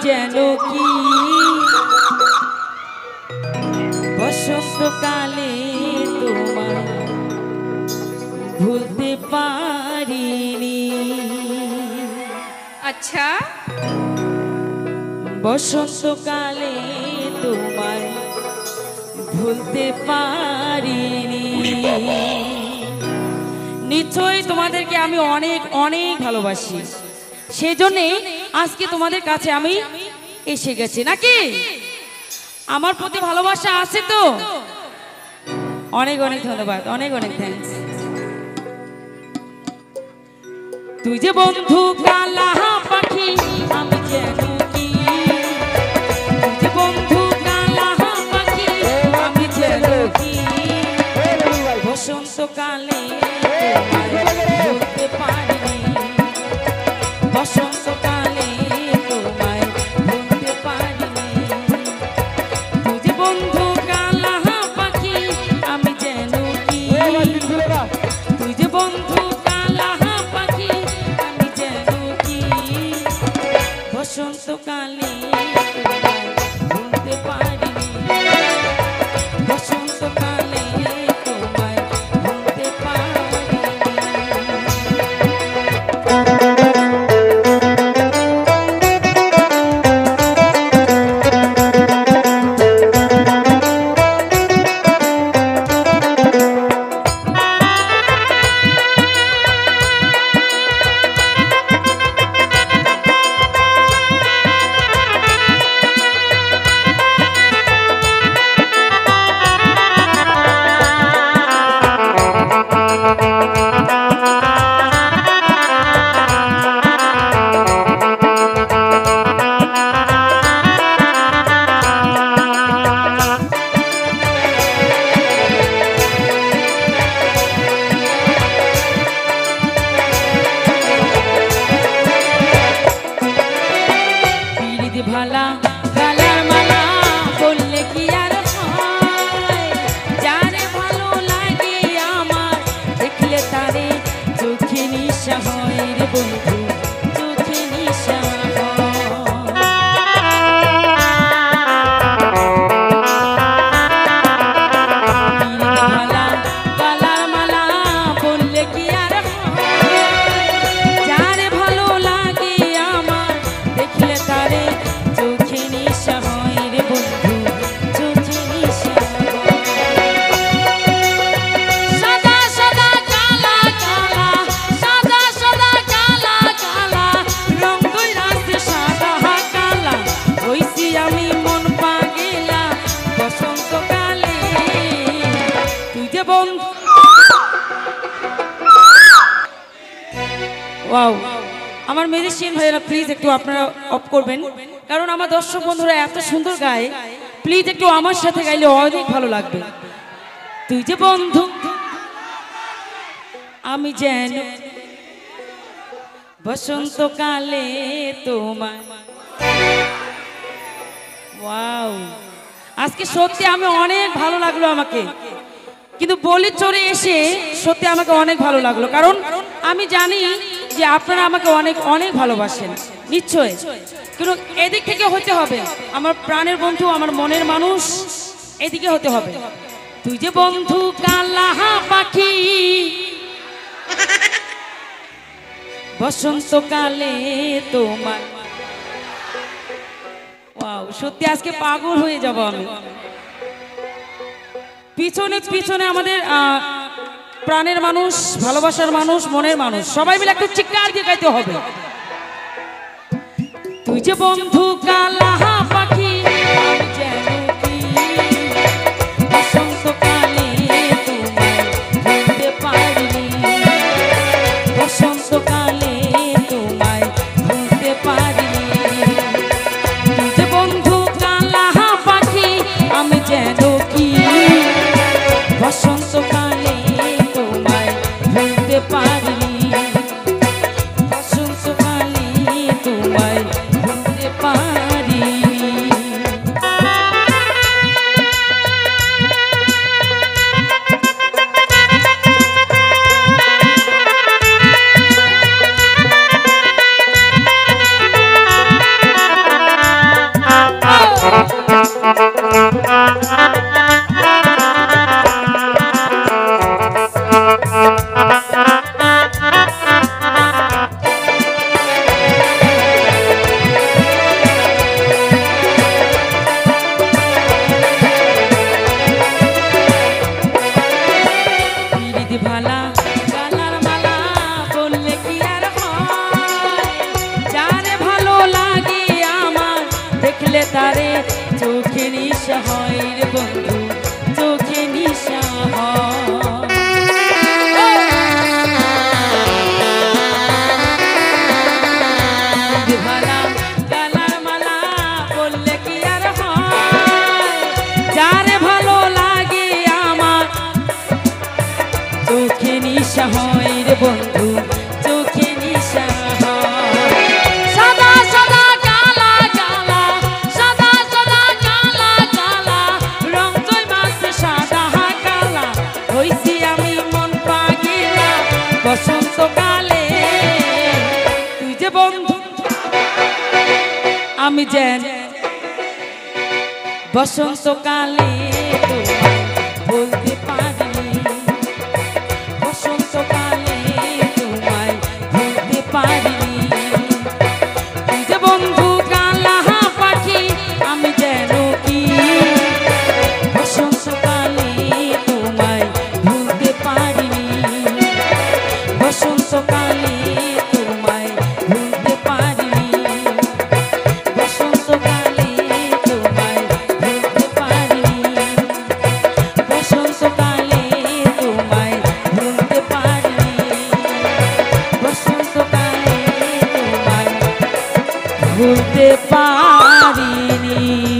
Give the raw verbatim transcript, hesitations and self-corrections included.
যেন কি বসন্তকালে তোমায় ভুলতে পারিনি। আচ্ছা, বসন্তকালে তোমায় ভুলতে পারিনি। নিশ্চয়ই তোমাদেরকে আমি অনেক অনেক ভালোবাসি, সেজন্যে আজকে তোমাদের কাছে আমি এসে গেছি। নাকি আমার প্রতি ভালোবাসা আছে তো? অনেক অনেক ধন্যবাদ, অনেক অনেক থ্যাঙ্কস। তুই যে বন্ধু কালা পাখি আমি যেন কি, তুই যে বন্ধু কালা পাখি আমি যেন কি বসন্তকালে ভুলতে পারিনি। বসন্তকালে তোমায় ভুলতে পারিনি। তুই যে বন্ধু কালা পাখি আমি যেন কি, তুই যে বন্ধু কালা পাখি আমি যেন কি বসন্তকালে তোমায় ভুলতে পারিনি। বসন্তকালে তোমায় ভুলতে পারিনি। ভালা গালার মালা বললে কি আর হয়, যারে ভালো লাগে আমার দেখলে তারে চোখে নিশা হয় রে বন্ধু, চোখে নিশা ভালা গালার মালা বললে কি আর হয়, যারে ভালো লাগে আমার দেখলে তারে চোখে নিশা হয় রে বন্ধু, চোখে নিশা। সাদা সাদা কালা কালা, সাদা সাদা কালা কালা, রং কইরাছে সাদা কালা, হইছি আমি মন পাগেলা বসন্তকালে। তুই যে বন্ধু, ওয়াও আমার ম্যাজিশিয়ান ভাইয়েরা প্লিজ একটু আপনারা অফ করবেন, কারণ আমার দর্শক বন্ধুরা এত সুন্দর গায়, প্লিজ একটু আমার সাথে গাইলে অনেক ভালো লাগবে। তুই যে বন্ধু আমি যেন বসন্তকালে তোমায়। ওয়াও, আজকে সত্যি আমি অনেক ভালো লাগলো আমাকে, কিন্তু বলি চড়ে এসে সত্যি আমাকে অনেক ভালো লাগলো, কারণ আমি জানি যে আপনারা আমাকে অনেক অনেক ভালোবাসেন নিশ্চয়, কিন্তু এদিক থেকে হতে হবে, আমার প্রাণের বন্ধু আমার মনের মানুষ এদিকে হতে হবে। তুই যে বন্ধু কালা পাখি বসন্তকালে তোমার। ওয়াও, সত্যি আজকে পাগল হয়ে যাব আমি। পিছনে পিছনে আমাদের প্রাণের মানুষ, ভালোবাসার মানুষ, মনের মানুষ সবাই মিলে একটু চিৎকার দিয়ে গাইতে হবে। তুই যে বন্ধু কালা পাখি আমি যেন কি বসন্তকালে তোমায় ভুলতে পারিনি। বসন্তকালে তোমায় ভুলতে পারিনি। তুই যে বন্ধু কালা পাখি আমি যেন কি বসন্তকালে তোমায় ভুলতে পারিনি। বসন্তকালে তোমায় ভুলতে পারিনি। বন্ধু চোখে নিশা সাদা সাদা কালা কালা সাদা সাদা কালা কালা রং জয় মাসে সাদা কালা হইছি আমি মন পাগিলা বসন্তকালে তুই যে বন্ধু আমি যেন বসন্তকালে তোমায় বলতে পারিনি বসন্তকালে তোমায় বলতে পারিনি তুই যে বন্ধু কালা পাখি আমি যেন কি বসন্তকালে তোমায় বলতে পারিনি বসন্তকালে তোমায় বলতে পারিনি বসন্তকালে তোমায় বলতে পারিনি বসন্তকালে তোমায় বলতে পারিনি বসন্তকালে তোমায় বলতে পারিনি।